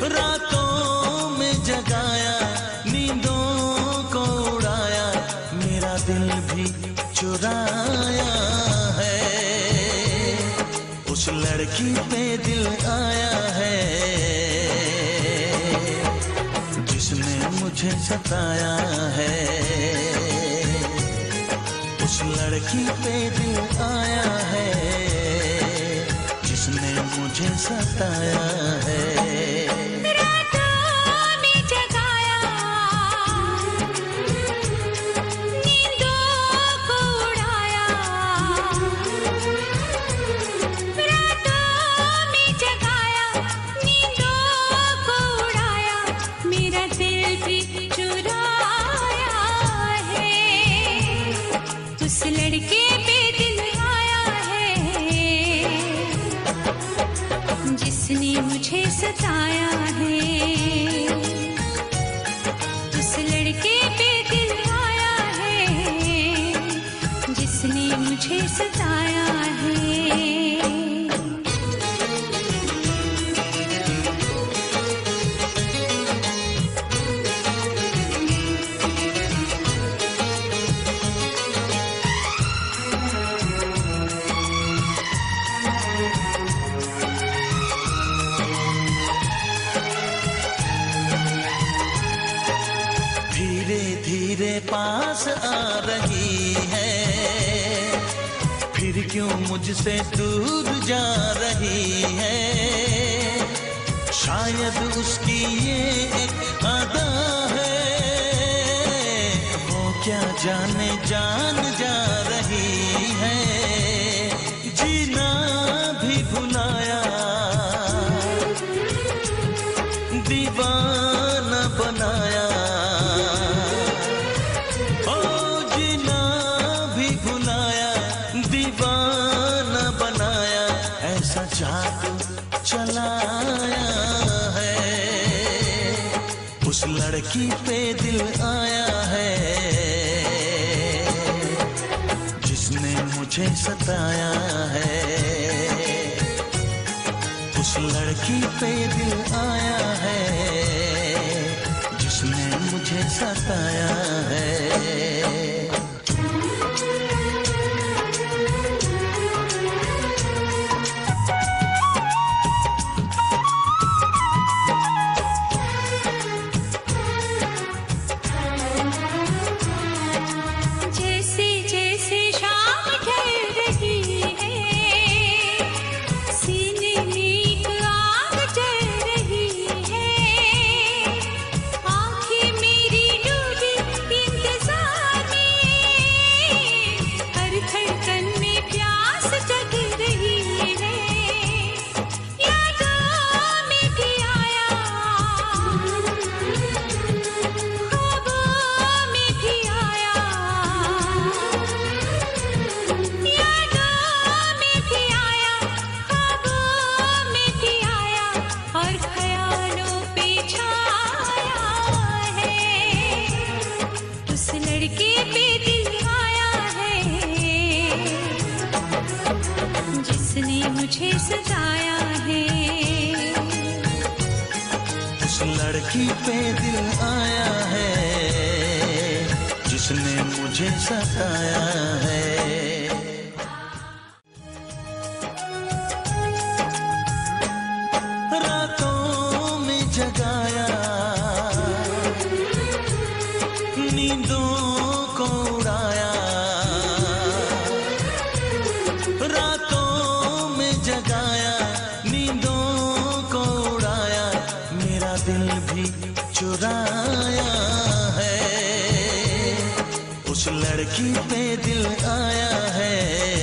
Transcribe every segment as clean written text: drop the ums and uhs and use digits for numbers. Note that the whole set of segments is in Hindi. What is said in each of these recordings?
रातों में जगाया, नींदों को उड़ाया, मेरा दिल भी चुराया है। उस लड़की पे दिल आया है जिसने मुझे सताया है। उस लड़की पे दिल आया है जिसने मुझे सताया है। जिसने मुझे सताया है, उस लड़के पे दिल आया है जिसने मुझे सताया है। धीरे पास आ रही है, फिर क्यों मुझसे दूर जा रही है। शायद उसकी ये एक अदा है, वो क्या जाने जान जा रही है। जीना भी भुलाया, दीवाना बनाया, दीवाना बनाया, ऐसा जादू चलाया है। उस लड़की पे दिल आया है जिसने मुझे सताया है। उस लड़की पे दिल आया है जिसने मुझे सताया है। मुझे सताया है। उस लड़की पे दिल आया है जिसने मुझे सताया है। रातों में जगाया, नींदों को उड़ाया, रातों में जगाया, नींदों को उड़ाया, मेरा दिल भी चुराया है। उस लड़की पे दिल आया है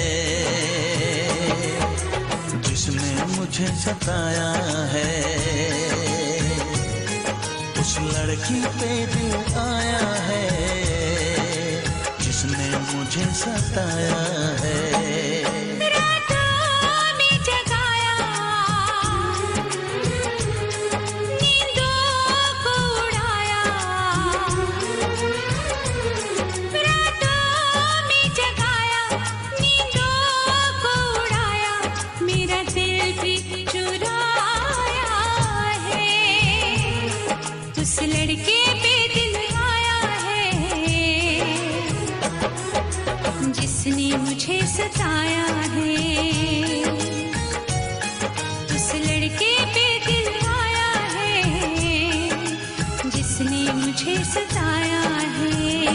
जिसने मुझे सताया है। उस लड़की पे दिल आया है जिसने मुझे सताया है। उस लड़के पे दिल आया है जिसने मुझे सताया है। उस लड़के पे दिल आया है जिसने मुझे सताया है।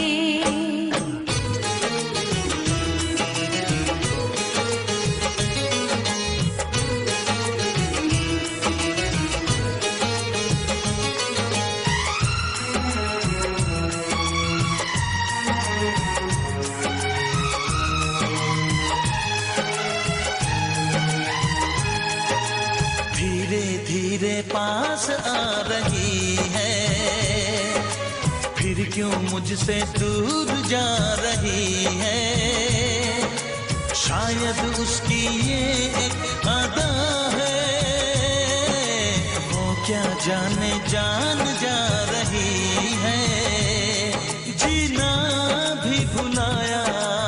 धीरे धीरे पास आ रही है, फिर क्यों मुझसे दूर जा रही है। शायद उसकी ये एक अदा है, वो क्या जाने जान जा रही है। जीना भी भुलाया,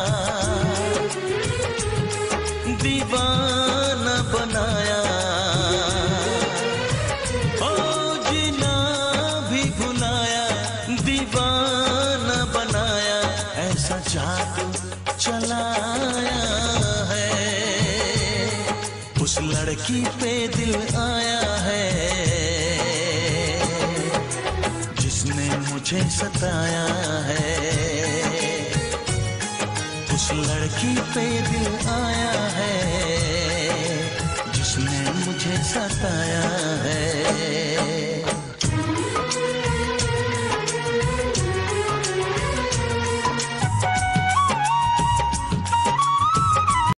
दीवाना बनाया। दीवाना बनाया, ऐसा जादू चलाया है। उस लड़की पे दिल आया है जिसने मुझे सताया है। उस लड़की पे दिल आया है जिसने मुझे सताया है।